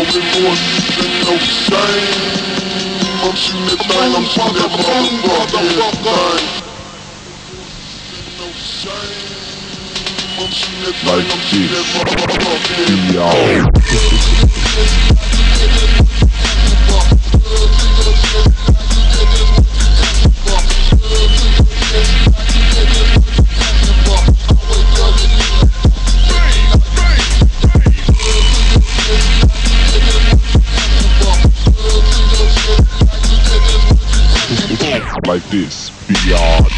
remorse and no shame. I'm shooting that thing, I'm shooting that motherfucking thing. No shame. I'm shooting that thing, I'm shooting that motherfucking like this, beyond.